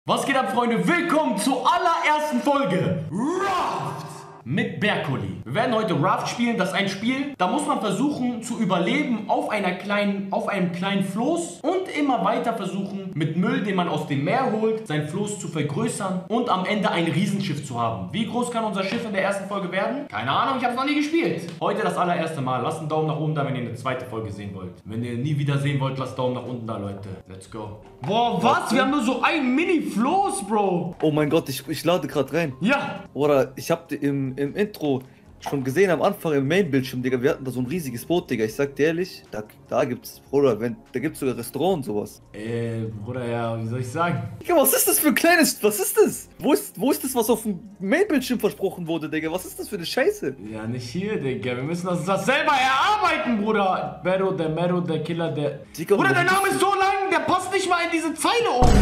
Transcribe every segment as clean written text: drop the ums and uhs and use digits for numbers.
Was geht ab, Freunde? Willkommen zur allerersten Folge Raft mit Berkoli. Wir werden heute Raft spielen. Das ist ein Spiel, da muss man versuchen zu überleben auf einem kleinen Floß und immer weiter versuchen, mit Müll, den man aus dem Meer holt, sein Floß zu vergrößern und am Ende ein Riesenschiff zu haben. Wie groß kann unser Schiff in der ersten Folge werden? Keine Ahnung, ich habe es noch nie gespielt. Heute das allererste Mal. Lasst einen Daumen nach oben da, wenn ihr eine zweite Folge sehen wollt. Wenn ihr nie wieder sehen wollt, lasst Daumen nach unten da, Leute. Let's go. Boah, was? Wir haben nur so ein Mini-Floß, Bro. Oh mein Gott, ich lade gerade rein. Ja. Oder ich hab im Intro schon gesehen am Anfang im Main-Bildschirm, Digga, wir hatten da so ein riesiges Boot, Digga. Ich sag dir ehrlich, da gibt's, Bruder, da gibt's sogar Restaurant und sowas. Bruder, ja, wie soll ich sagen? Digga, was ist das für ein kleines, was ist das? Wo ist das, was auf dem Main-Bildschirm versprochen wurde, Digga? Was ist das für eine Scheiße? Ja, nicht hier, Digga. Wir müssen uns das selber erarbeiten, Bruder. Mero, der Killer, der... Digga, Bruder, der Name ist so lang, der passt nicht mal in diese Zeile oben.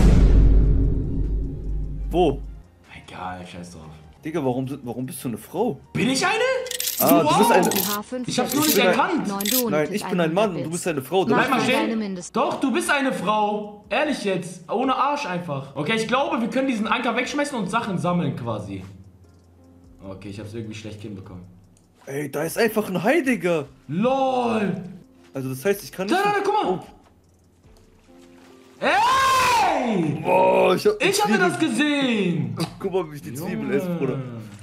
Wo? Egal, scheiß drauf. Digga, warum bist du eine Frau? Bin ich eine? Ah, du bist eine... Ich hab's nur nicht erkannt. Nein, ich bin ein Mann und du bist eine Frau. Bleib mal stehen. Doch, du bist eine Frau. Ehrlich jetzt. Ohne Arsch einfach. Okay, ich glaube, wir können diesen Anker wegschmeißen und Sachen sammeln quasi. Okay, ich hab's irgendwie schlecht hinbekommen. Ey, da ist einfach ein Hai, Digga. LOL. Also das heißt, ich kann nicht... Da, guck mal. Oh. Ey! Boah, ich hatte das gesehen! Guck mal, wie ich die Zwiebel esse, Bruder.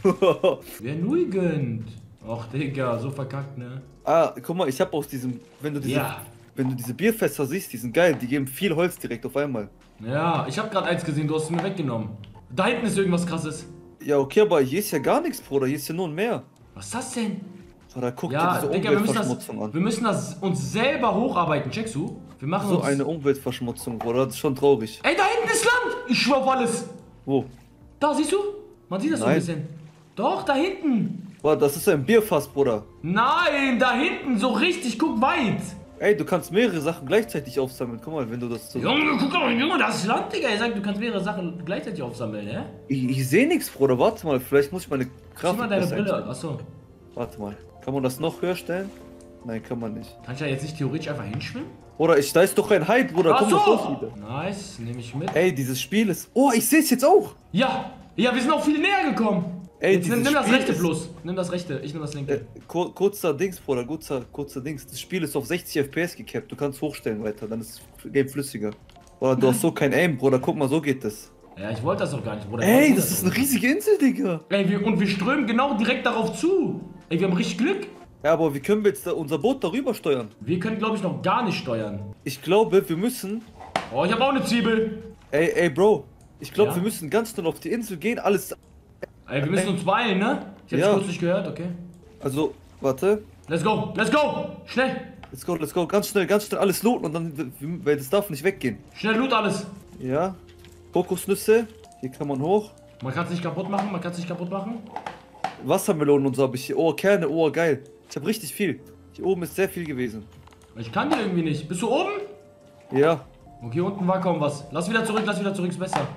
Wer nur gönnt. Och, Digga, so verkackt, ne? Ah, guck mal, ich hab aus diesem, wenn du diese Bierfässer siehst, die sind geil, die geben viel Holz direkt auf einmal. Ja, ich hab gerade eins gesehen, du hast es mir weggenommen. Da hinten ist irgendwas Krasses. Ja, okay, aber hier ist ja gar nichts, Bruder, hier ist ja nur ein Meer. Was ist das denn? Oder guck dir Ja, diese Digga, Umweltverschmutzung an. wir müssen das uns selber hocharbeiten, checkst du? Wir machen So uns... eine Umweltverschmutzung, Bruder, das ist schon traurig. Ey, da hinten ist Land! Ich schwör auf alles! Wo? Da, siehst du? Man sieht das so ein Nein. bisschen. Doch, da hinten! Boah, das ist ein Bierfass, Bruder. Nein, da hinten, so richtig, guck weit! Ey, du kannst mehrere Sachen gleichzeitig aufsammeln, guck mal, wenn du das so... Junge, guck mal, Junge, das ist Land, Digga. Er sagt, du kannst mehrere Sachen gleichzeitig aufsammeln, hä? Ich sehe nichts, Bruder, warte mal, vielleicht muss ich meine Kraft... Zieh mal deine besser Brille, einstellen. achso. Warte mal, kann man das noch höher stellen? Nein, kann man nicht. Kann ich da jetzt nicht theoretisch einfach hinschwimmen? Oder da ist doch ein Hai, Bruder, komm doch raus wieder. Nice, nehme ich mit. Ey, dieses Spiel ist... Oh, ich sehe es jetzt auch! Ja, wir sind auch viel näher gekommen. Ey, jetzt nimm dieses das Spiel rechte ist- bloß. Nimm das rechte, ich nehme das linke. Kurzer Dings, Bruder, kurzer Dings. Das Spiel ist auf 60 FPS gecapped. Du kannst hochstellen weiter, dann ist das Game flüssiger. Oder du hast so kein Aim, Bruder. Guck mal, so geht das. Ja, ich wollte das doch gar nicht, Bruder. Ey, das ist eine riesige Insel, Digga. Ey, und wir strömen genau direkt darauf zu. Ey, wir haben richtig Glück. Ja, aber wie können wir jetzt unser Boot darüber steuern? Wir können, glaube ich, noch gar nicht steuern. Ich glaube, wir müssen... Oh, ich habe auch eine Zwiebel. Ey, Bro. Ich glaube, Ja? wir müssen ganz schnell auf die Insel gehen, alles... Ey, wir müssen uns beeilen, ne? Ich hab's Ja. kurz nicht gehört, okay. Also, warte. Let's go, schnell. Let's go. Ganz schnell alles looten und dann... Weil das darf nicht weggehen. Schnell loot alles. Ja. Kokosnüsse. Hier kann man hoch. Man kann es nicht kaputt machen, Wassermelonen und so habe ich hier. Oh, Kerne, oh, geil. Ich habe richtig viel. Hier oben ist sehr viel gewesen. Ich kann die irgendwie nicht. Bist du oben? Ja. Okay, unten war kaum was. Lass wieder zurück, ist besser.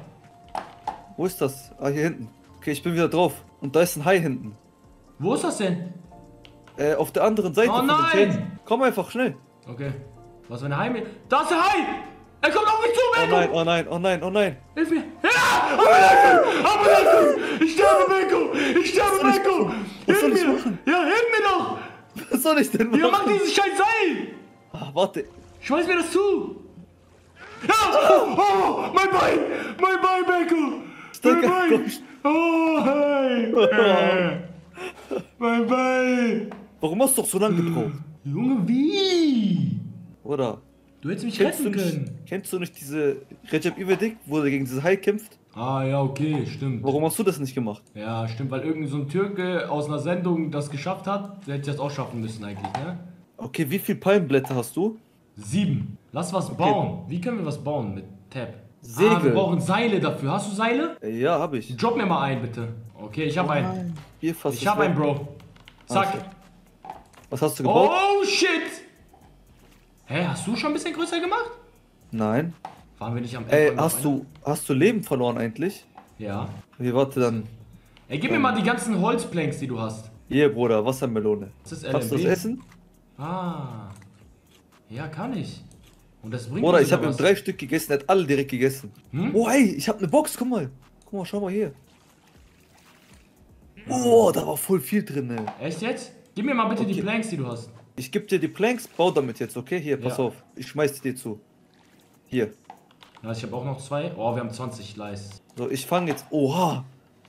Wo ist das? Ah, hier hinten. Okay, ich bin wieder drauf. Und da ist ein Hai hinten. Wo ist das denn? Auf der anderen Seite Oh von dem nein! Felsen. Komm einfach, schnell. Okay. Was für ein Hai? Da ist der Hai! Er kommt auf mich zu, Oh Beko! nein, oh nein, oh nein, oh nein. Hilf mir! Ja! Abendakku! Ich sterbe, Beko! Was soll Hilf ich mir! machen? Ja, hilf mir doch! Was soll ich denn machen? Ja, mach dieses scheiß Seil! Ah, warte. Schmeiß mir das zu! Ja! Oh, mein Bein, Beko! Steig Mein ab, Bein! komm. Oh, hey! Mein Bein! Warum hast du doch so lange gebraucht? Junge, wie? Oder? Du hättest mich Kennst retten du können. nicht, kennst du nicht diese Recep İvedik, wo er gegen dieses Hai kämpft? Ah, ja, okay, stimmt. Warum hast du das nicht gemacht? Ja, stimmt, weil irgend so ein Türke aus einer Sendung das geschafft hat. Der hätte das auch schaffen müssen eigentlich, ne? Okay, wie viel Palmenblätter hast du? 7. Lass was bauen. Wie können wir was bauen mit Tab? Segel. Ah, wir brauchen Seile dafür. Hast du Seile? Ja, hab ich. Drop mir mal ein, bitte. Okay, ich hab einen. Hier fast. Ich hab einen, Bro. Zack. Okay. Was hast du gebaut? Oh, shit. Hä, hast du schon ein bisschen größer gemacht? Nein. Waren wir nicht am Ey, Ende? hast du Leben verloren eigentlich? Ja. Hier, warte dann. Ey, gib mir mal die ganzen Holzplanks, die du hast. Hier, Bruder, Wassermelone. Das ist Kannst du LMB. das essen? Ah. Ja, kann ich. Und das bringt Oder uns ich habe wieder ihm was. 3 Stück gegessen, er hat alle direkt gegessen. Hm? Oh ey, ich habe eine Box, guck mal. Guck mal, schau mal hier. Oh, da war voll viel drin, ey. Echt jetzt? Gib mir mal bitte die Okay. Planks, die du hast. Ich geb dir die Planks, bau damit jetzt, okay? Hier, pass Ja. auf. Ich schmeiß die dir zu. Hier. Ja, ich habe auch noch 2. Oh, wir haben 20 Leis. So, ich fange jetzt. Oha!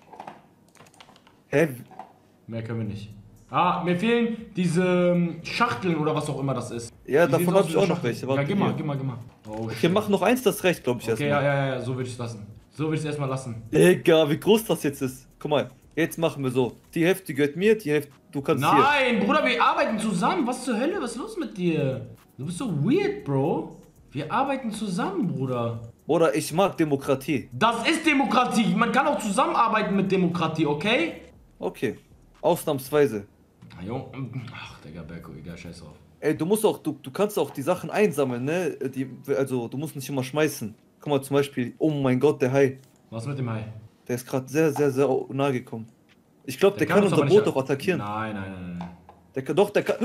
Hä? Mehr können wir nicht. Ah, mir fehlen diese Schachteln oder was auch immer das ist. Ja, Die davon sehen habe aus ich wie auch so noch welche. Schachteln. Warte, Ja, gib mal, hier. gib mal, gib mal. Oh, Okay, shit. mach noch eins, das reicht, glaube ich, Okay, erstmal. ja, so würde ich es lassen. So würde ich es erstmal lassen. Egal, wie groß das jetzt ist. Guck mal, jetzt machen wir so. Die Hälfte gehört mir, die Hälfte, du kannst hier. Nein, Bruder, wir arbeiten zusammen. Was zur Hölle? Was ist los mit dir? Du bist so weird, Bro. Wir arbeiten zusammen, Bruder. Oder ich mag Demokratie. Das ist Demokratie. Man kann auch zusammenarbeiten mit Demokratie, okay? Okay, ausnahmsweise. Na, Jung. Ach, Digga, Berko, egal, scheiß drauf. Ey, du musst auch, du kannst auch die Sachen einsammeln, ne? Also, du musst nicht immer schmeißen. Guck mal, zum Beispiel, oh mein Gott, der Hai. Was mit dem Hai? Der ist gerade sehr, sehr, sehr nahe gekommen. Ich glaube, der kann uns unser aber Boot nicht- auch attackieren. Nein. Der kann, doch, der kann.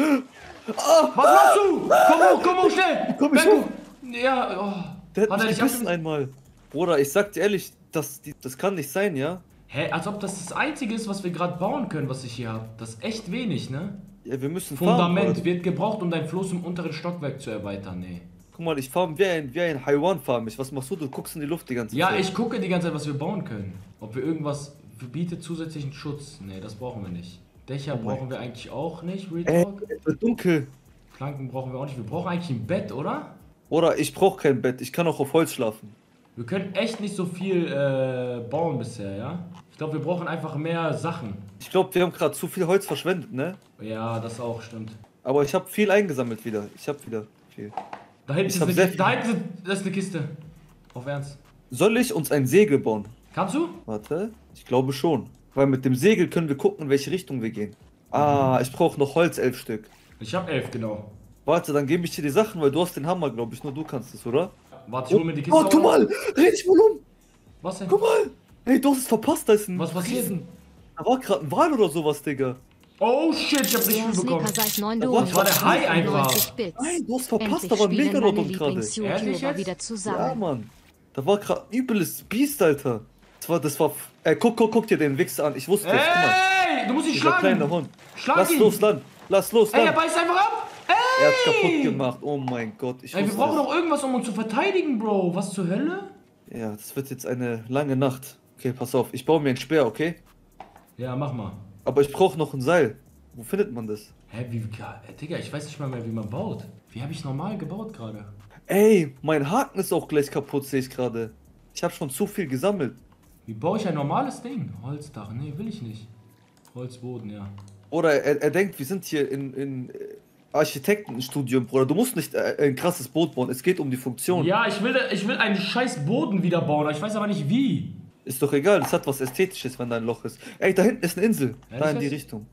Was machst du? Komm hoch, schnell! Komm ich Berko. hoch. Ja, oh. Der hat Hat er mich dich gebissen abgebissen? einmal. Bruder, ich sag dir ehrlich, das kann nicht sein, ja? Hä, als ob das Einzige ist, was wir gerade bauen können, was ich hier habe. Das ist echt wenig, ne? Ja, wir müssen farmen. Fundament Bruder. wird gebraucht, um dein Floß im unteren Stockwerk zu erweitern, nee. Guck mal, ich farm wie ein Haiwan farm ich. Was machst du? Du guckst in die Luft die ganze Ja, Zeit. ich gucke die ganze Zeit, was wir bauen können. Ob wir irgendwas bietet zusätzlichen Schutz. Nee, das brauchen wir nicht. Dächer Oh mein brauchen wir eigentlich auch nicht, Real Ey, Talk. es wird dunkel. Planken brauchen wir auch nicht. Wir brauchen eigentlich ein Bett, oder? Oder ich brauch kein Bett, ich kann auch auf Holz schlafen. Wir können echt nicht so viel bauen bisher, ja? Ich glaube, wir brauchen einfach mehr Sachen. Ich glaube, wir haben gerade zu viel Holz verschwendet, ne? Ja, das auch, stimmt. Aber ich habe viel eingesammelt wieder. Ich habe wieder viel. Da hinten, Ich ist hab eine, sehr Kiste, da hinten das ist eine Kiste. Auf Ernst. Soll ich uns ein Segel bauen? Kannst du? Warte, ich glaube schon. Weil mit dem Segel können wir gucken, in welche Richtung wir gehen. Ah, ich brauche noch Holz, 11 Stück. Ich habe 11, genau. Warte, dann gebe ich dir die Sachen, weil du hast den Hammer, glaube ich. Nur du kannst es, oder? Warte, ich hol mir die Kiste. Oh, guck mal! Dreh dich mal um! Was denn? Guck mal! Hey, du hast es verpasst, da ist ein... Was passiert denn? Da war gerade ein Wal oder sowas, Digga. Oh shit, ich hab nicht Der viel bekommen. Snicker seit 9 Da Dosen. war der Hai einfach. 95 Bits. Nein, du hast verpasst, Endlich da war ein spielen Megalodon meine gerade. Ehrlich Lieblings-YouTuber jetzt? wieder Ja, zusammen. Mann. Da war gerade ein übles Biest, Alter. Das war... guck dir den Wichser an. Ich wusste es. Guck mal. Ey, du musst ihn Dieser kleine schlagen. Hund. Schlag Lass ihn. los, Land. Lass los, Ey, er Land. beißt einfach ab. Er hat's kaputt Ey. gemacht. Oh mein Gott. Ich Ey, wir wusste brauchen es. doch irgendwas, um uns zu verteidigen, Bro. Was zur Hölle? Ja, das wird jetzt eine lange Nacht. Okay, pass auf. Ich baue mir einen Speer, okay? Ja, mach mal. Aber ich brauche noch ein Seil. Wo findet man das? Hä, wie, Digga, ich weiß nicht mal mehr, wie man baut. Wie habe ich normal gebaut gerade? Ey, mein Haken ist auch gleich kaputt, sehe ich gerade. Ich habe schon zu viel gesammelt. Wie baue ich ein normales Ding? Holzdach, nee, will ich nicht. Holzboden, ja. Oder er denkt, wir sind hier in Architektenstudium, Bruder. Du musst nicht ein krasses Boot bauen. Es geht um die Funktion. Ja, ich will einen scheiß Boden wieder bauen, ich weiß aber nicht wie. Ist doch egal, das hat was Ästhetisches, wenn da ein Loch ist. Ey, da hinten ist eine Insel. Ja, Da ich in die weiß. Richtung.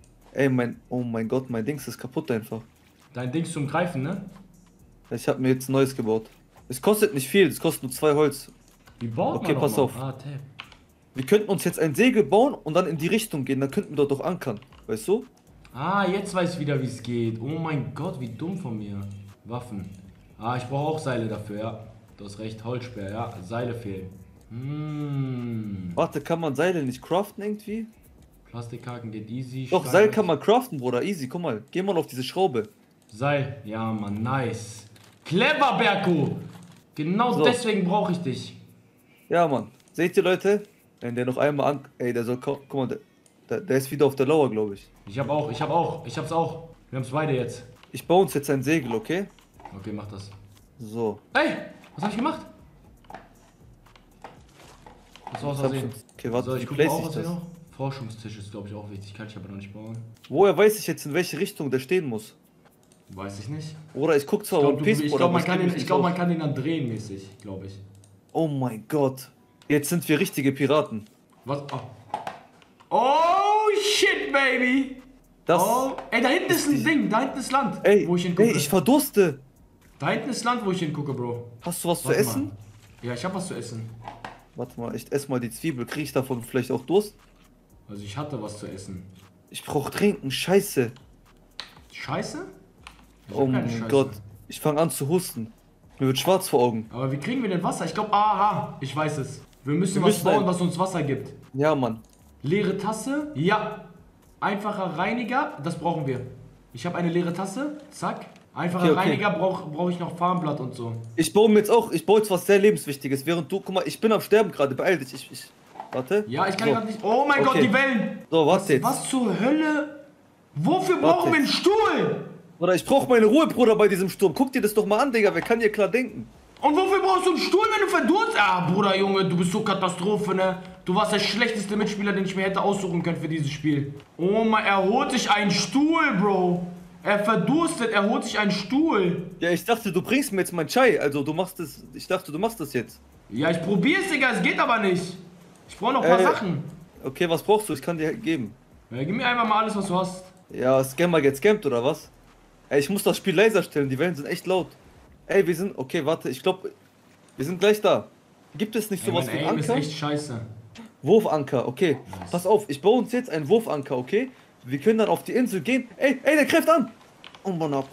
Ey, oh mein Gott, mein Dings ist kaputt einfach. Dein Ding zum Greifen, ne? Ich habe mir jetzt ein neues gebaut. Es kostet nicht viel, es kostet nur 2 Holz. Wie baut Okay, man pass noch auf. mal? Ah, Tab. Wir könnten uns jetzt ein Segel bauen und dann in die Richtung gehen, dann könnten wir dort doch ankern. Weißt du? Ah, jetzt weiß ich wieder, wie es geht. Oh mein Gott, wie dumm von mir. Waffen. Ah, ich brauche auch Seile dafür, ja. Du hast recht, Holzsperr, ja. Seile fehlen. Warte, kann man Seile nicht craften irgendwie? Plastikhaken geht easy. Doch, Stein- Seil kann man craften, Bruder. Easy, guck mal. Geh mal auf diese Schraube. Seil. Ja, Mann, nice. Clever, Berko. Genau So. deswegen brauche ich dich. Ja, Mann. Seht ihr, Leute? Wenn der noch einmal an... Ey, der soll... Guck mal, der ist wieder auf der Lauer, glaube ich. Ich hab's auch. Wir haben's beide jetzt. Ich baue uns jetzt ein Segel, okay? Okay, mach das. So. Ey, was hab ich gemacht? Das war aus Ich hab Versehen. schon- Okay, warte, So, wie ich guck place mal auch, ich was hier das? noch. Forschungstisch ist, glaube ich, auch wichtig. Kann ich aber noch nicht bauen. Woher weiß ich jetzt, in welche Richtung der stehen muss? Weiß ich nicht. Oder ich guck zwar Ich One glaube, Piece, Bruder, aber man, ich kann kenn den- mich ich nicht glaub, man aus. kann den dann drehen mäßig, glaube ich. Oh mein Gott. Jetzt sind wir richtige Piraten. Was? Oh. Oh, shit, baby. Das... Oh. Ey, da hinten ist ein die- Ding. Da hinten ist Land, Ey, wo ich hingucke. ich verdurste. Da hinten ist Land, wo ich hingucke, Bro. Hast du was zu Warte essen? mal. Ja, ich hab was zu essen. Warte mal, ich ess mal die Zwiebel. Krieg ich davon vielleicht auch Durst? Also ich hatte was zu essen. Ich brauch trinken, scheiße. Scheiße? Ich Oh hab keine mein Scheiße. Gott. Ich fange an zu husten. Mir wird schwarz vor Augen. Aber wie kriegen wir denn Wasser? Ich glaube, aha, ich weiß es. Wir müssen was bauen, was uns Wasser gibt. Ja, Mann. Leere Tasse? Ja. Einfacher Reiniger, das brauchen wir. Ich habe eine leere Tasse, zack. Einfacher Reiniger brauch ich noch Farmblatt und so. Ich baue jetzt was sehr lebenswichtiges, während du, guck mal, ich bin am Sterben gerade, beeil dich, warte. Ja, ich kann gerade nicht, oh mein Gott, die Wellen. So, warte jetzt. Was zur Hölle? Wofür brauchen wir einen Stuhl? Oder ich brauche meine Ruhe, Bruder, bei diesem Sturm. Guck dir das doch mal an, Digga, wer kann hier klar denken? Und wofür brauchst du einen Stuhl, wenn du verdurst? Ah, Bruder, Junge, du bist so Katastrophe, ne? Du warst der schlechteste Mitspieler, den ich mir hätte aussuchen können für dieses Spiel. Oh mein, er holt sich einen Stuhl, Bro. Er verdurstet, er holt sich einen Stuhl. Ja, ich dachte, du bringst mir jetzt mein Chai, also du machst das, ich dachte, du machst das jetzt. Ja, ich probier's, Digga, es geht aber nicht. Ich brauche noch ein paar Sachen. Okay, was brauchst du? Ich kann dir geben. Ja, gib mir einfach mal alles, was du hast. Ja, Scammer get scammed, oder was? Ey, ich muss das Spiel leiser stellen, die Wellen sind echt laut. Ey, wir sind, okay, warte, ich glaube, wir sind gleich da. Gibt es nicht sowas wie einen Anker? Ist echt scheiße. Wurfanker, okay. Nice. Pass auf, ich baue uns jetzt einen Wurfanker, okay? Wir können dann auf die Insel gehen. Ey, der greift an! Oh,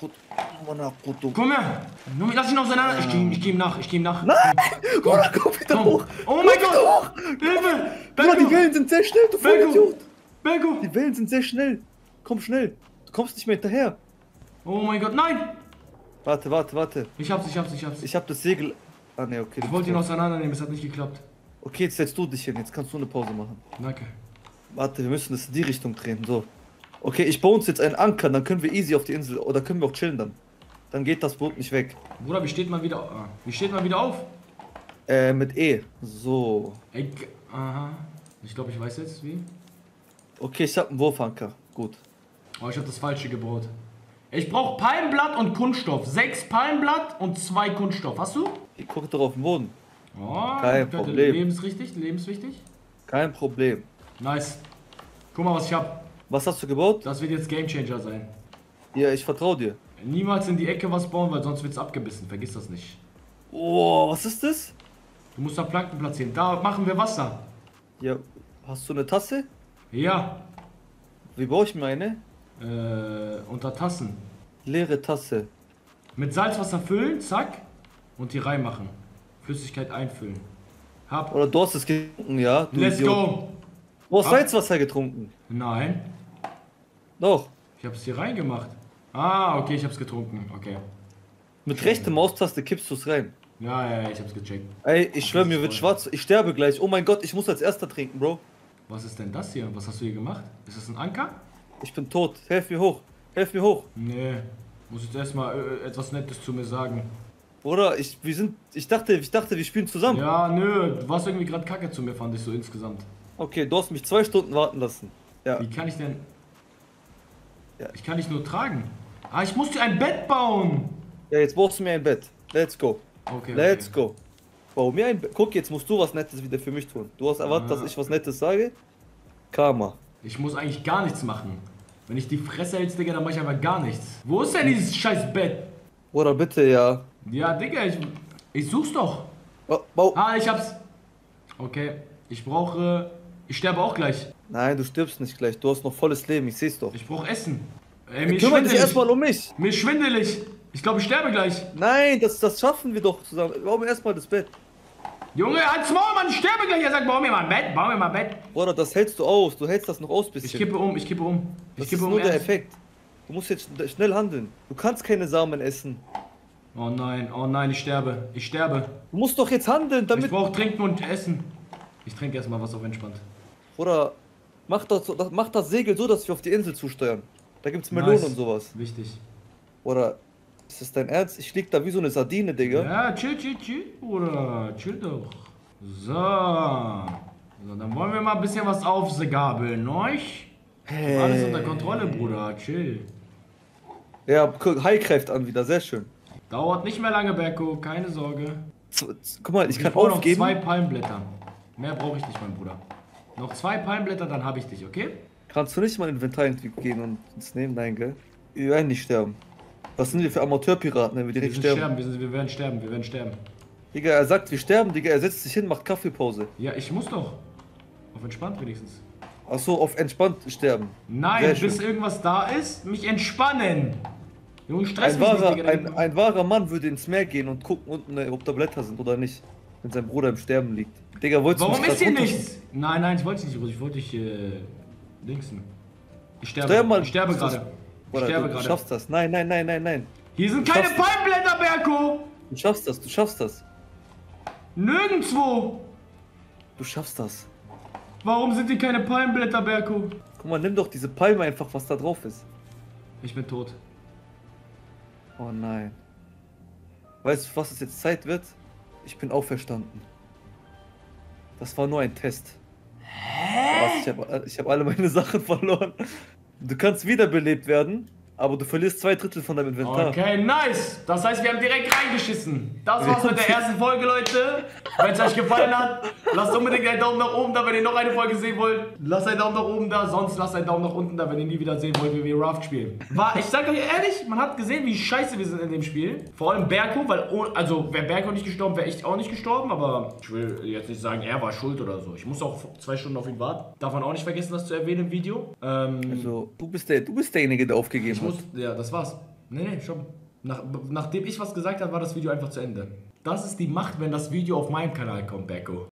Komm her! Lass ihn auseinander. Ich geh ihm nach. Nein! Komm wieder hoch! Oh mein Gott! Hilfe! Bruder, die Wellen sind sehr schnell, du Vollidiot! Bergo! Die Wellen sind sehr schnell. Komm schnell. Du kommst nicht mehr hinterher. Oh mein Gott, nein! Warte. Ich hab's. Ich hab das Segel... Ah, ne, okay. Ich wollte ihn auseinandernehmen, es hat nicht geklappt. Okay, jetzt setzt du dich hin. Jetzt kannst du eine Pause machen. Danke. Warte, wir müssen das in die Richtung drehen. So. Okay, ich baue uns jetzt einen Anker, dann können wir easy auf die Insel. Oder können wir auch chillen dann. Dann geht das Boot nicht weg. Bruder, wie steht man wieder auf? Mit E. So. Aha. Ich glaube, ich weiß jetzt wie. Okay, ich hab einen Wurfanker. Gut. Oh, ich habe das Falsche gebaut. Ich brauche Palmblatt und Kunststoff. 6 Palmblatt und 2 Kunststoff. Hast du? Ich gucke doch auf den Boden. Oh, kein Problem. Lebenswichtig. Kein Problem. Nice. Guck mal, was ich hab. Was hast du gebaut? Das wird jetzt Gamechanger sein. Ja, ich vertraue dir. Niemals in die Ecke was bauen, weil sonst wird's abgebissen. Vergiss das nicht. Oh, was ist das? Du musst da Planken platzieren. Da machen wir Wasser. Ja, hast du eine Tasse? Ja. Wie baue ich mir eine? Unter Tassen. Leere Tasse. Mit Salzwasser füllen, zack. Und hier reinmachen. Flüssigkeit einfüllen. Hab. Oder du hast es getrunken, ja? Let's go! Du hast Salzwasser getrunken. Nein. Doch. Ich hab's hier reingemacht. Ah, okay, ich hab's getrunken. Okay. Mit rechter Maustaste kippst du's rein. Ja, ich hab's gecheckt. Ey, ich schwör, mir wird schwarz. Ich sterbe gleich. Oh mein Gott, ich muss als erster trinken, Bro. Was ist denn das hier? Was hast du hier gemacht? Ist das ein Anker? Ich bin tot. Helf mir hoch. Nee. Muss jetzt erstmal etwas Nettes zu mir sagen. Oder? Ich dachte, wir spielen zusammen. Ja, nö. Du warst irgendwie gerade kacke zu mir, fand ich so insgesamt. Okay, du hast mich 2 Stunden warten lassen. Ja. Wie kann ich denn... Ja. Ich kann dich nur tragen. Ah, ich muss dir ein Bett bauen. Ja, jetzt brauchst du mir ein Bett. Let's go. Okay. Let's go. Bau mir ein Bett. Guck, jetzt musst du was Nettes wieder für mich tun. Du hast erwartet, dass ich was Nettes sage. Karma. Ich muss eigentlich gar nichts machen. Wenn ich die Fresse hältst, Digga, dann mach ich einfach gar nichts. Wo ist denn dieses scheiß Bett? Oder bitte, ja. Ja, Digga, ich such's doch. Oh, bau. Ah, ich hab's. Okay, ich sterbe auch gleich. Nein, du stirbst nicht gleich. Du hast noch volles Leben, ich seh's doch. Ich brauch Essen. Ey, mir ist kümmere dich schwindelig. erstmal um mich. Mir ist schwindelig. Ich glaube, ich sterbe gleich. Nein, das schaffen wir doch zusammen. Bau mir erstmal das Bett. Junge, halt's Maul, Mann, ich sterbe gleich. Er sagt, bau mir mal ein Bett. Oder das hältst du aus. Du hältst das noch aus bisschen. Ich kippe um. Das ist nur der Effekt. Du musst jetzt schnell handeln. Du kannst keine Samen essen. Oh nein, ich sterbe. Du musst doch jetzt handeln, damit... Ich brauch Trinken und Essen. Ich trinke erstmal was auf entspannt. Oder mach das Segel so, dass wir auf die Insel zusteuern. Da gibt's Melonen und sowas. Wichtig. Oder ist das dein Ernst? Ich lieg da wie so eine Sardine, Digga. Ja, chill, Bruder. Chill doch. So, dann wollen wir mal ein bisschen was aufgabeln, ne? Hey. Alles unter Kontrolle, Bruder. Chill. Ja, guck, Heilkräfte an wieder, sehr schön. Dauert nicht mehr lange, Berko, keine Sorge. Guck mal, ich kann brauche noch aufgeben. 2 Palmblätter. Mehr brauche ich nicht, mein Bruder. Noch 2 Palmblätter, dann habe ich dich, okay? Kannst du nicht mal in Inventar gehen und uns nehmen? Nein, gell? Wir werden nicht sterben. Was sind wir für Amateurpiraten, wenn wir direkt sterben? Wir werden sterben. Digga, er sagt, wir sterben, Digga, er setzt sich hin, macht Kaffeepause. Ja, ich muss doch. Auf entspannt wenigstens. Achso, auf entspannt sterben. Nein, bis irgendwas da ist, mich entspannen. Junge, stress Ein mich nicht, wahrer, Digga. ein wahrer Mann würde ins Meer gehen und gucken unten, ob da Blätter sind oder nicht. Wenn sein Bruder im Sterben liegt. Digga, wolltest du Warum mich ist hier grad nichts? Nein, ich wollte nicht, ich wollte dich, linksen. Ich Steuer sterbe, mal. ich sterbe gerade. Ich Oder sterbe du gerade. schaffst das. Nein. Hier sind Du keine schaffst das. Palmblätter, Berko! Du schaffst das. Nirgendwo! Du schaffst das. Warum sind hier keine Palmblätter, Berko? Guck mal, nimm doch diese Palme einfach, was da drauf ist. Ich bin tot. Oh nein. Weißt du, was es jetzt Zeit wird? Ich bin auferstanden. Das war nur ein Test. Was, ich hab alle meine Sachen verloren. Du kannst wiederbelebt werden, aber du verlierst 2/3 von deinem Inventar. Okay, nice! Das heißt, wir haben direkt reingeschissen. Das war's mit der ersten Folge, Leute. Wenn es euch gefallen hat, lasst unbedingt einen Daumen nach oben da, wenn ihr noch eine Folge sehen wollt. Lasst einen Daumen nach oben da, sonst lasst einen Daumen nach unten da, wenn ihr nie wieder sehen wollt, wie wir Raft spielen. Ich sag euch ehrlich, man hat gesehen, wie scheiße wir sind in dem Spiel. Vor allem Berko, weil, also wäre Berko nicht gestorben, wäre ich auch nicht gestorben, aber ich will jetzt nicht sagen, er war schuld oder so. Ich muss auch 2 Stunden auf ihn warten. Darf man auch nicht vergessen, das zu erwähnen im Video. Also, du bist derjenige, der aufgegeben hat. Ja, das war's. Nee, schon. Nachdem ich was gesagt habe, war das Video einfach zu Ende. Das ist die Macht, wenn das Video auf meinem Kanal kommt, Berko.